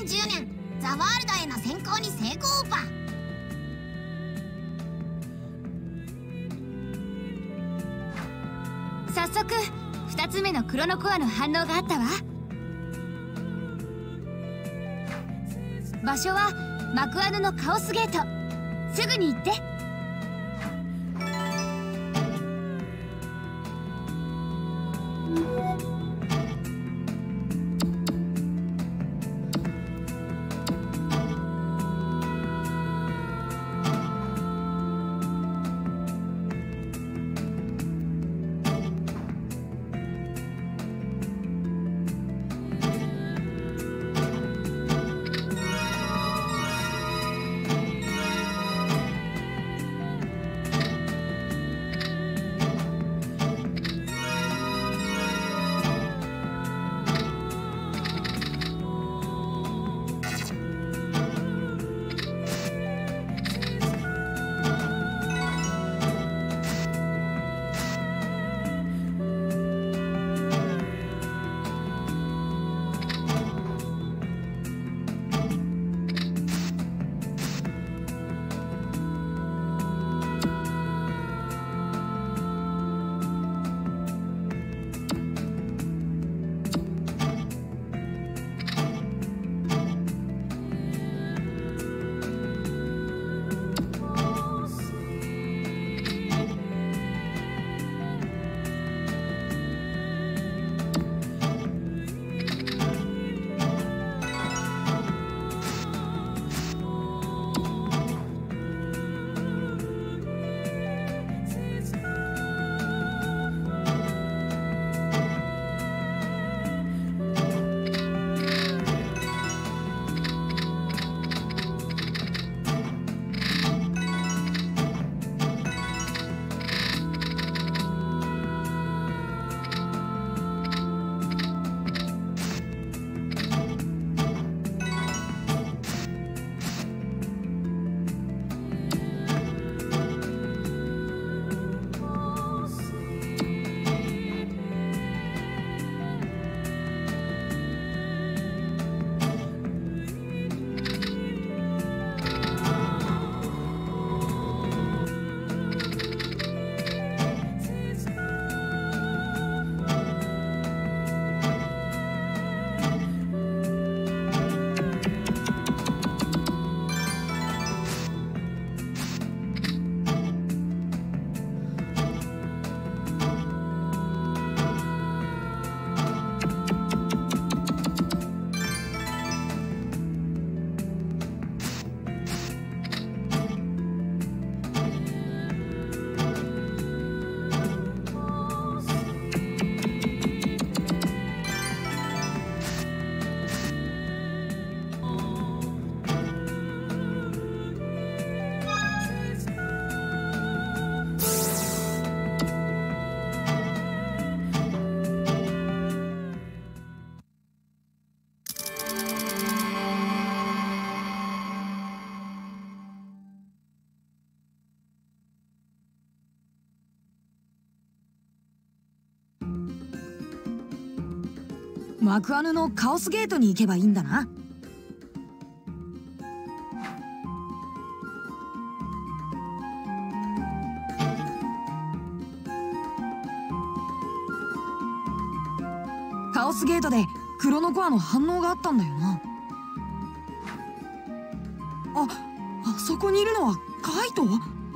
2010年ザワールドへの潜行に成功パ。 早速2つ目のクロノコアの反応があったわ。場所はマクアヌのカオスゲート。すぐに行って。 マクアヌのカオスゲートに行けばいいんだな。カオスゲートでクロノコアの反応があったんだよな。あそこにいるのはカイト？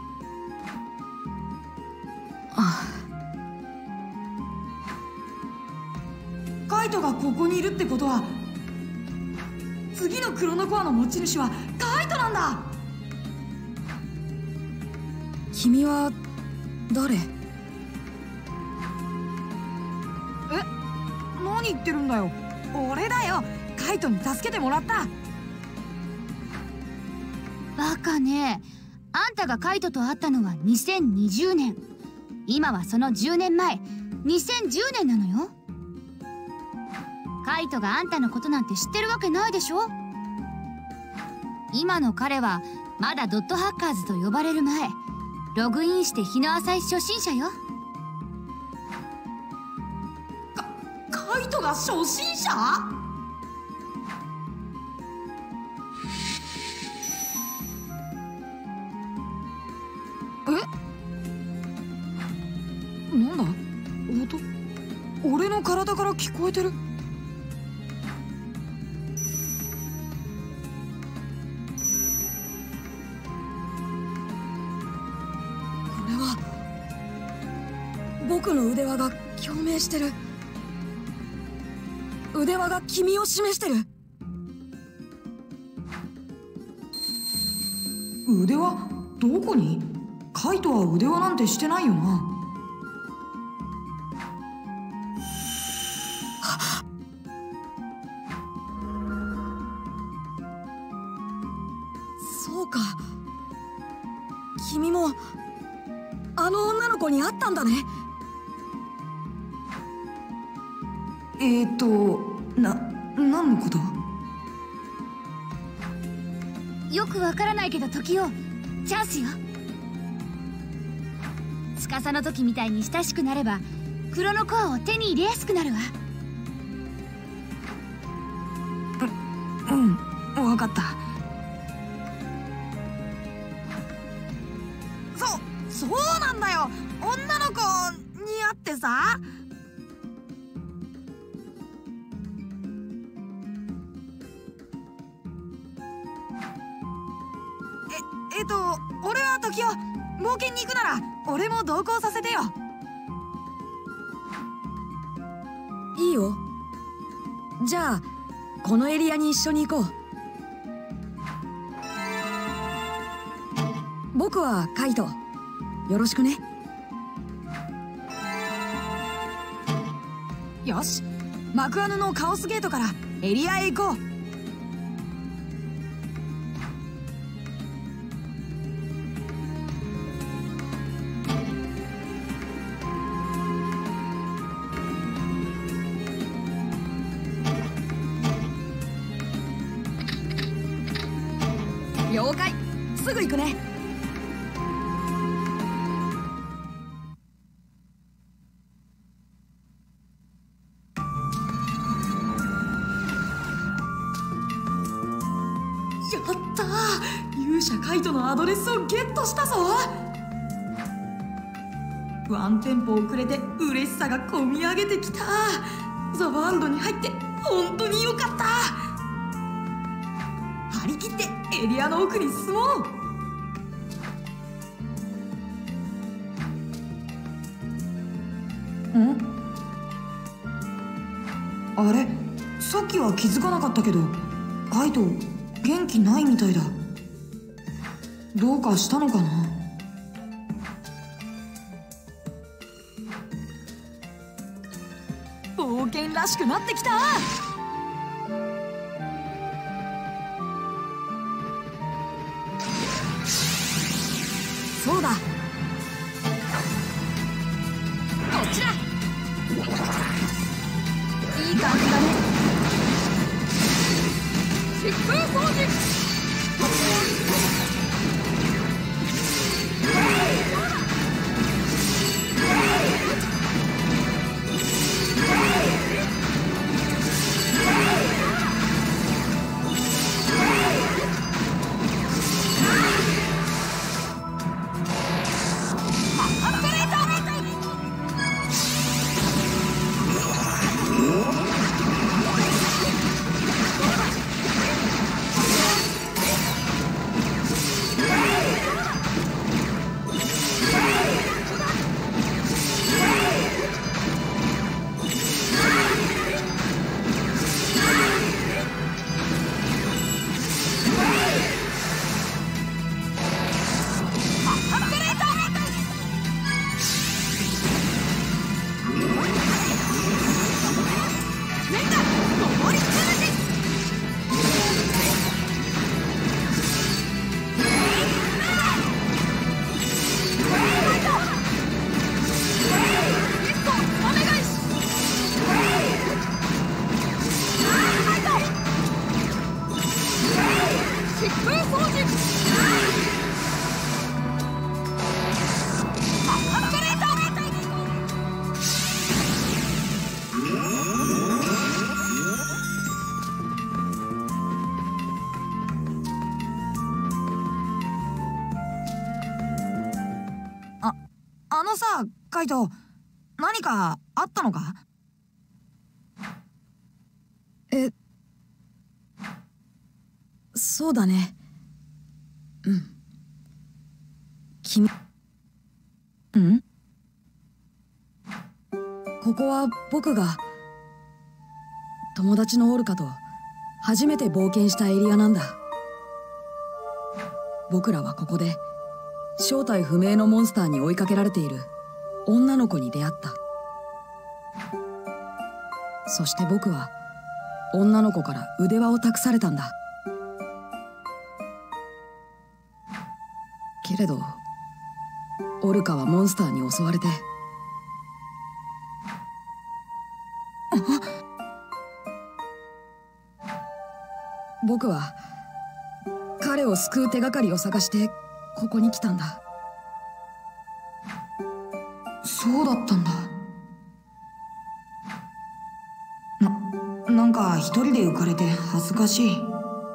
カイトがここにいるってことは次のクロノコアの持ち主はカイトなんだ。君は誰？何言ってるんだよ。俺だよ。カイトに助けてもらった。 バカね。あんたがカイトと会ったのは2020年。今はその10年前、2010年なのよ。カイトがあんたのことなんて知ってるわけないでしょ。今の彼はまだドットハッカーズと呼ばれる前、ログインして日の浅い初心者よ。 カイトが初心者？ 俺の体から聞こえてる。これは僕の腕輪が共鳴してる。腕輪が君を示してる。腕輪どこに？カイトは腕輪なんてしてないよな。そうか、君もあの女の子に会ったんだね。何のこと？ よくわからないけど時よ、チャンスよ。司の時みたいに親しくなればクロノコアを手に入れやすくなるわ。 分かった。そうなんだよ。女の子に会ってさ。俺は時を冒険に行くなら俺も同行させてよ。いいよ。じゃあこのエリアに一緒に行こう。僕はカイト、よろしくね。よし、マクアヌのカオスゲートからエリアへ行こう。了解、すぐ行くね。やったー、勇者カイトのアドレスをゲットしたぞ。ワンテンポ遅れて嬉しさがこみ上げてきた。ザ・ワールドに入って本当によかった。張り切ってエリアの奥に進もう。あれ、さっきは気づかなかったけどカイト元気ないみたいだ。どうかしたのかな。冒険らしくなってきた。そうだ、こっちだ。いい感じだね。疾風掃除。カイト、何かあったのか？ そうだね。君、ここは僕が友達のオルカと初めて冒険したエリアなんだ。僕らはここで正体不明のモンスターに追いかけられている女の子に出会った。そして僕は女の子から腕輪を託されたんだ。けれどオルカはモンスターに襲われて、僕は彼を救う手がかりを探してここに来たんだ。そうだったんだ。なんか一人で浮かれて恥ずかしい。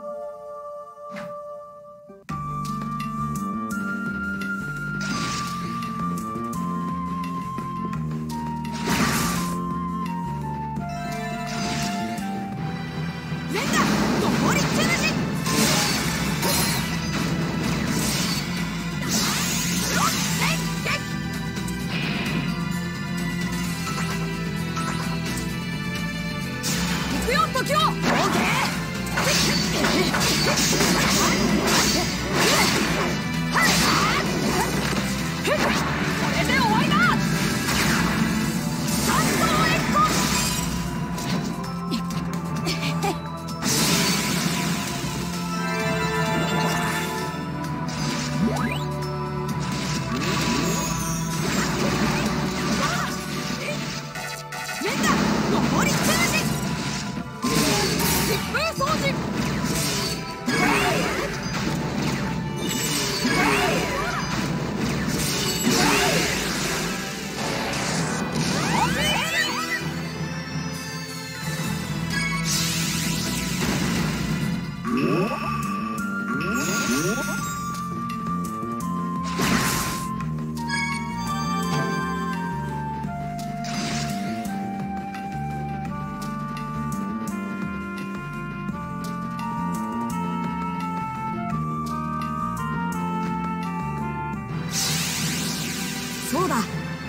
そうだ、こ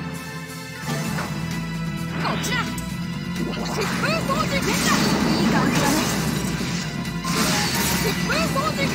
っちだ。疾風掃除連打、いい感じだね。疾風掃除、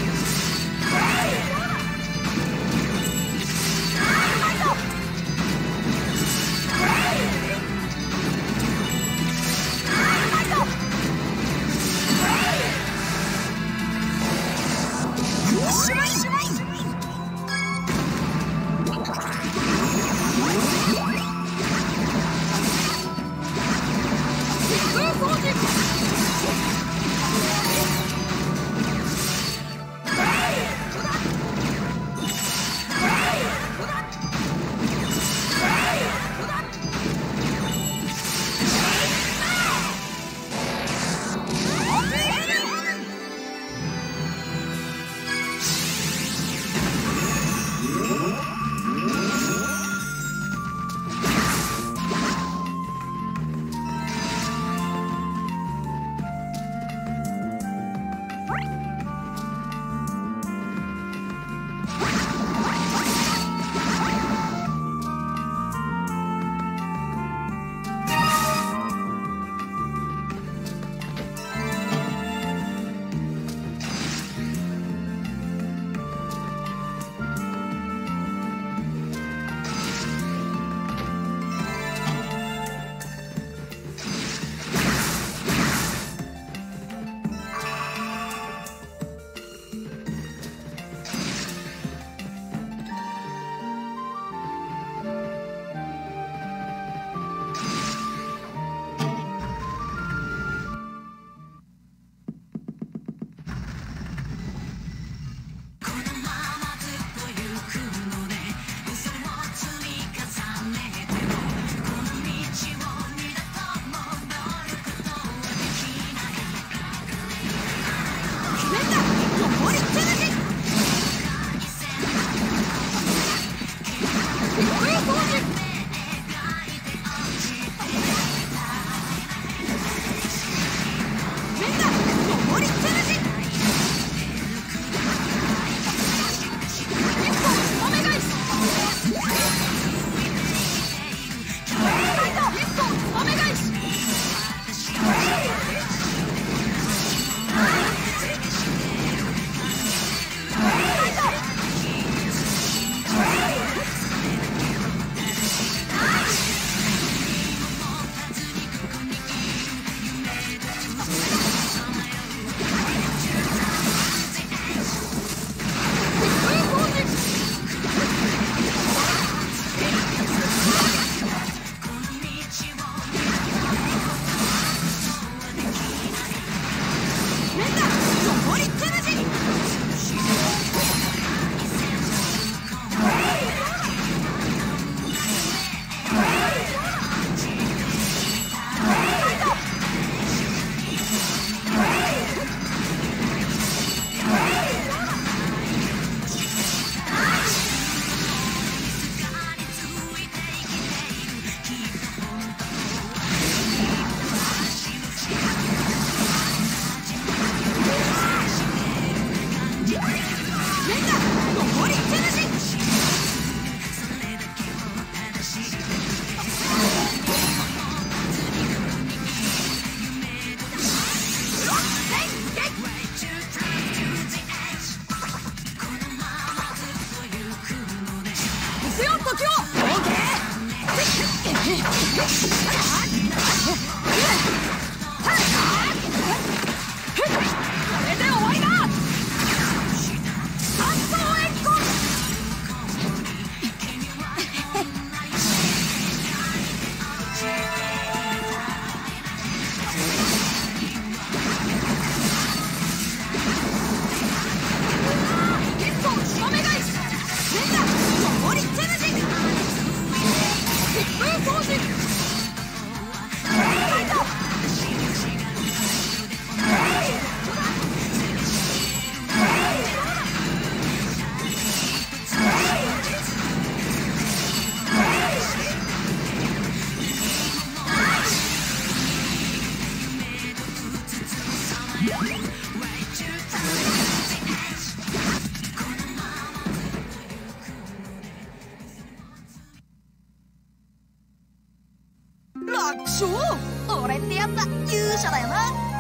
楽勝。俺ってやつは勇者だよな。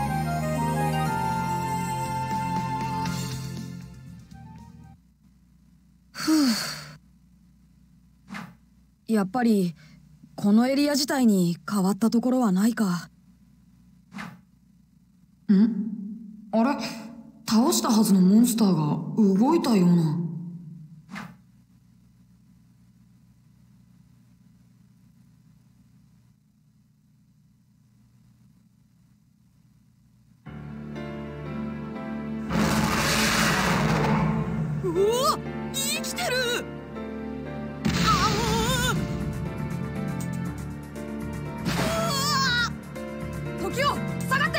やっぱりこのエリア自体に変わったところはないか。あれ、倒したはずのモンスターが動いたような。 うわ、生きてる。時を下がって。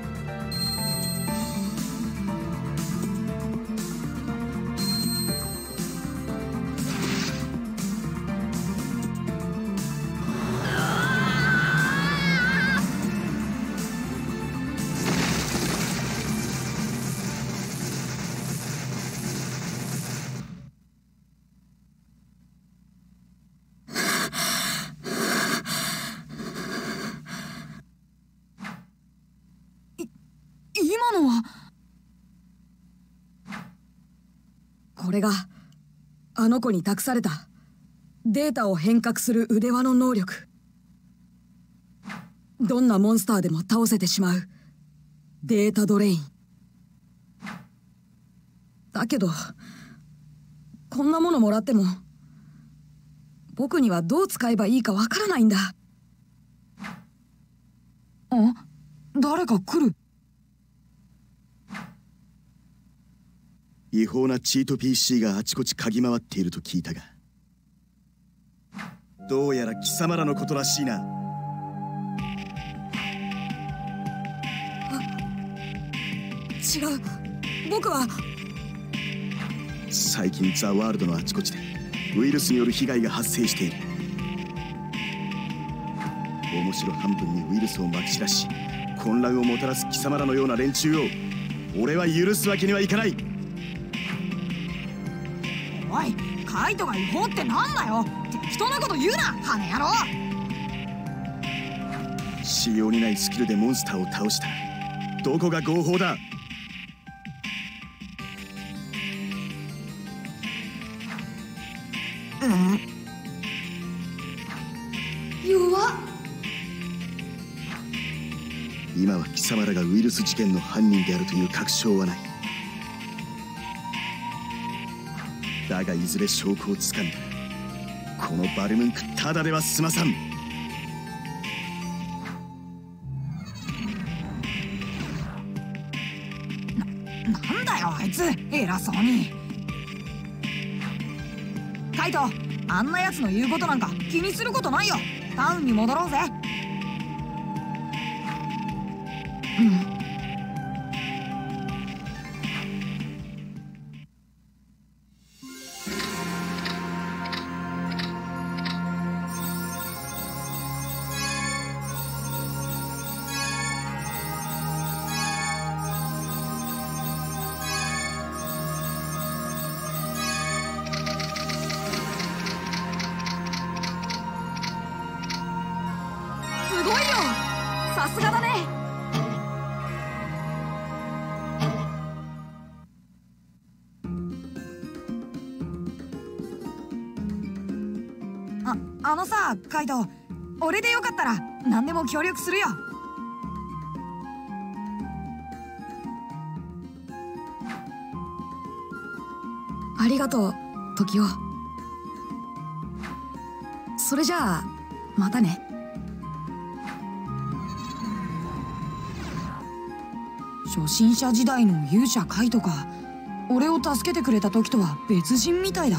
今のは。これがあの子に託されたデータを変革する腕輪の能力。どんなモンスターでも倒せてしまうデータドレイン。だけどこんなものもらっても僕にはどう使えばいいかわからないんだ。誰か来る。 違法なチート PC があちこち嗅ぎ回っていると聞いたが、どうやら貴様らのことらしいな。 違う、僕は。 最近ザ・ワールドのあちこちでウイルスによる被害が発生している。面白半分にウイルスをまき散らし混乱をもたらす貴様らのような連中を俺は許すわけにはいかない。 おい、カイトが違法ってなんだよ。適当なこと言うな、羽野郎。 しようにないスキルでモンスターを倒した。どこが合法だ。 弱っ。 今は貴様らがウイルス事件の犯人であるという確証はない。だがいずれ証拠をつかんだ。このバルムンクただでは済まさん。 なんだよあいつ、偉そうに。カイト、あんなやつの言うことなんか気にすることないよ。タウンに戻ろうぜ。すごいよ、さすがだね。あのさ、カイト、俺でよかったら何でも協力するよ。 ありがとう、時雄。それじゃあまたね。初心者時代の勇者カイトか。俺を助けてくれた時とは別人みたいだ。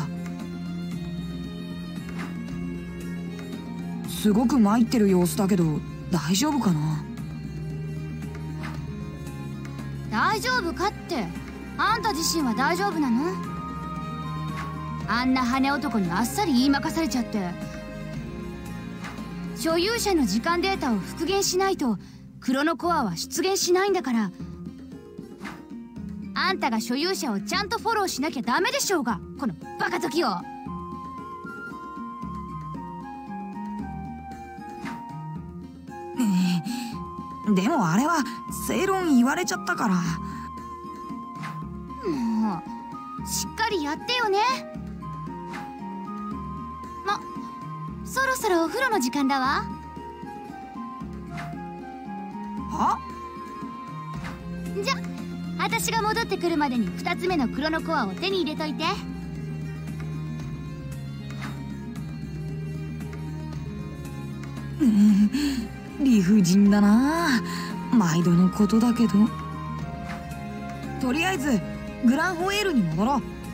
すごく参ってる様子だけど大丈夫かな。 大丈夫かって、あんた自身は大丈夫なの？あんな羽男にあっさり言いまかされちゃって。所有者の時間データを復元しないとクロノコアは出現しないんだから、 あんたが所有者をちゃんとフォローしなきゃダメでしょうが、このバカ時を。 でもあれは正論言われちゃったから。 もうしっかりやってよね。そろそろお風呂の時間だわ。 は？ じゃ私が戻ってくるまでに2つ目のクロノコアを手に入れといて。 理不尽だな。毎度のことだけど。とりあえずグランホエールに戻ろう。